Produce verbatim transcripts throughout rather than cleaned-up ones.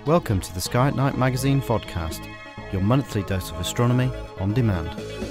Welcome to the Sky at Night magazine podcast, your monthly dose of astronomy on demand.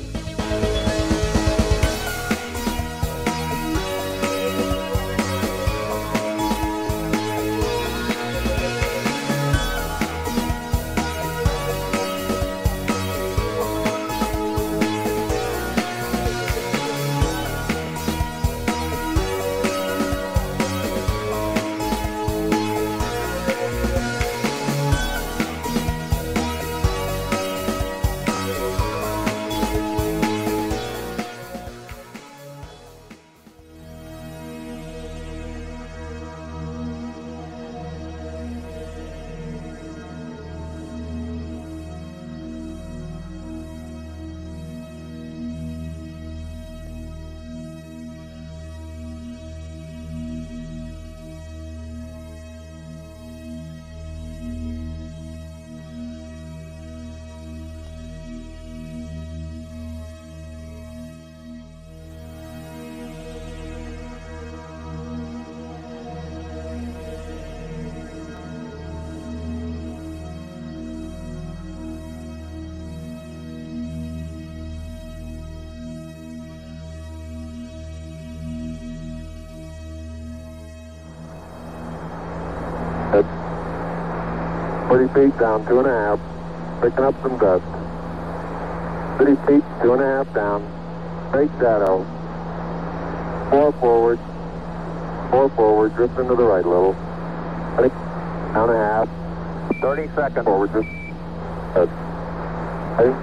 forty feet down, two and a half, picking up some dust. thirty feet, two and a half down, straight shadow. Four forward, four forward, drift into the right a little. Ready? Down a half, thirty seconds forward, just. Good. Ready?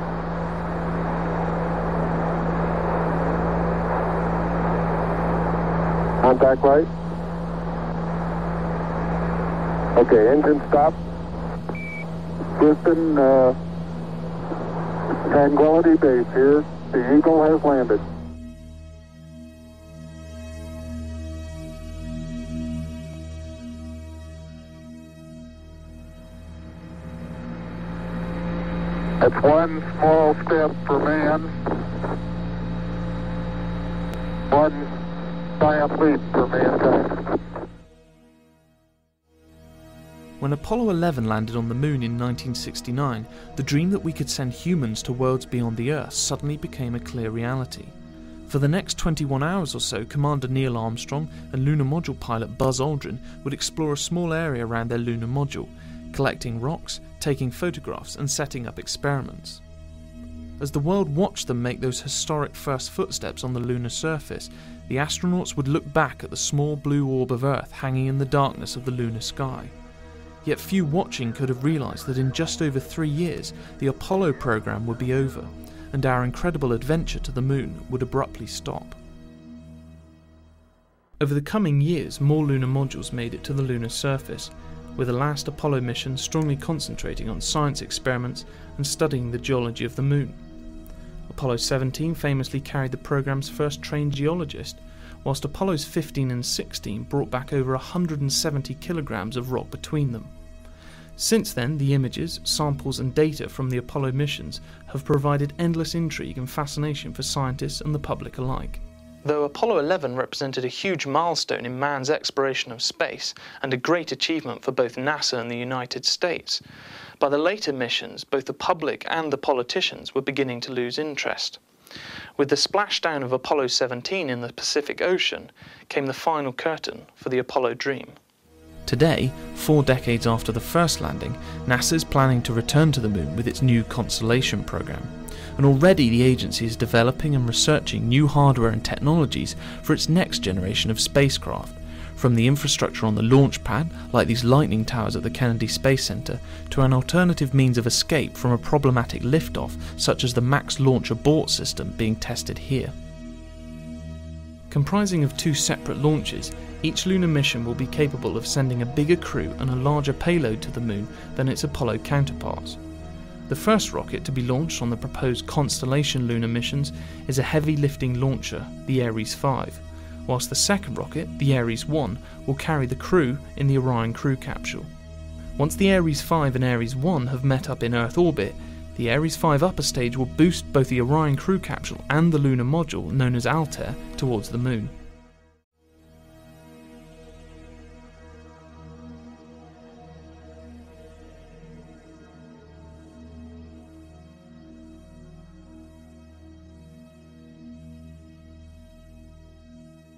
Contact light. Okay, engine stop. Houston, uh, Tranquility Base here. The Eagle has landed. That's one small step for man, one giant leap for mankind. When Apollo eleven landed on the Moon in nineteen sixty-nine, the dream that we could send humans to worlds beyond the Earth suddenly became a clear reality. For the next twenty-one hours or so, Commander Neil Armstrong and lunar module pilot Buzz Aldrin would explore a small area around their lunar module, collecting rocks, taking photographs and setting up experiments. As the world watched them make those historic first footsteps on the lunar surface, the astronauts would look back at the small blue orb of Earth hanging in the darkness of the lunar sky. Yet few watching could have realised that in just over three years, the Apollo program would be over, and our incredible adventure to the Moon would abruptly stop. Over the coming years, more lunar modules made it to the lunar surface, with the last Apollo mission strongly concentrating on science experiments and studying the geology of the Moon. Apollo seventeen famously carried the program's first trained geologist, whilst Apollos fifteen and sixteen brought back over one hundred seventy kilograms of rock between them. Since then, the images, samples and data from the Apollo missions have provided endless intrigue and fascination for scientists and the public alike. Though Apollo eleven represented a huge milestone in man's exploration of space and a great achievement for both NASA and the United States, by the later missions, both the public and the politicians were beginning to lose interest. With the splashdown of Apollo seventeen in the Pacific Ocean came the final curtain for the Apollo dream. Today, four decades after the first landing, NASA is planning to return to the Moon with its new Constellation program, and already the agency is developing and researching new hardware and technologies for its next generation of spacecraft, from the infrastructure on the launch pad, like these lightning towers at the Kennedy Space Center, to an alternative means of escape from a problematic liftoff such as the Max Launch Abort system being tested here. Comprising of two separate launches, each lunar mission will be capable of sending a bigger crew and a larger payload to the Moon than its Apollo counterparts. The first rocket to be launched on the proposed Constellation lunar missions is a heavy lifting launcher, the Ares five, whilst the second rocket, the Ares one, will carry the crew in the Orion crew capsule. Once the Ares five and Ares one have met up in Earth orbit, the Ares five upper stage will boost both the Orion crew capsule and the lunar module, known as Altair, towards the Moon.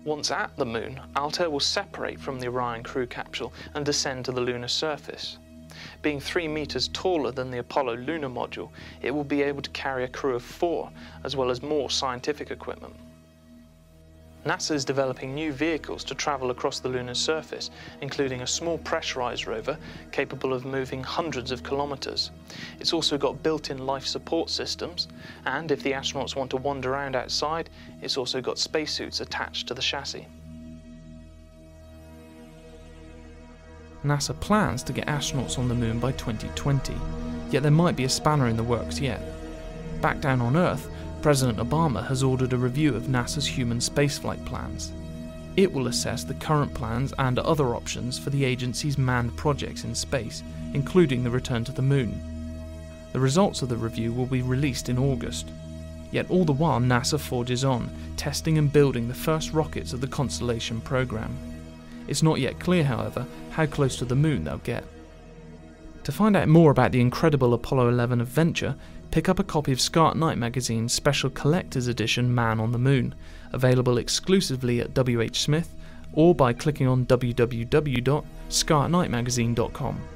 Once at the Moon, Altair will separate from the Orion crew capsule and descend to the lunar surface. Being three meters taller than the Apollo lunar module, it will be able to carry a crew of four, as well as more scientific equipment. NASA is developing new vehicles to travel across the lunar surface, including a small pressurized rover capable of moving hundreds of kilometers. It's also got built-in life support systems, and if the astronauts want to wander around outside, it's also got spacesuits attached to the chassis. NASA plans to get astronauts on the Moon by twenty twenty, yet there might be a spanner in the works yet. Back down on Earth, President Obama has ordered a review of NASA's human spaceflight plans. It will assess the current plans and other options for the agency's manned projects in space, including the return to the Moon. The results of the review will be released in August. Yet all the while NASA forges on, testing and building the first rockets of the Constellation program. It's not yet clear, however, how close to the Moon they'll get. To find out more about the incredible Apollo eleven adventure, pick up a copy of Scarlet Knight magazine's special collector's edition Man on the Moon, available exclusively at W H Smith or by clicking on w w w dot scarlet knight magazine dot com.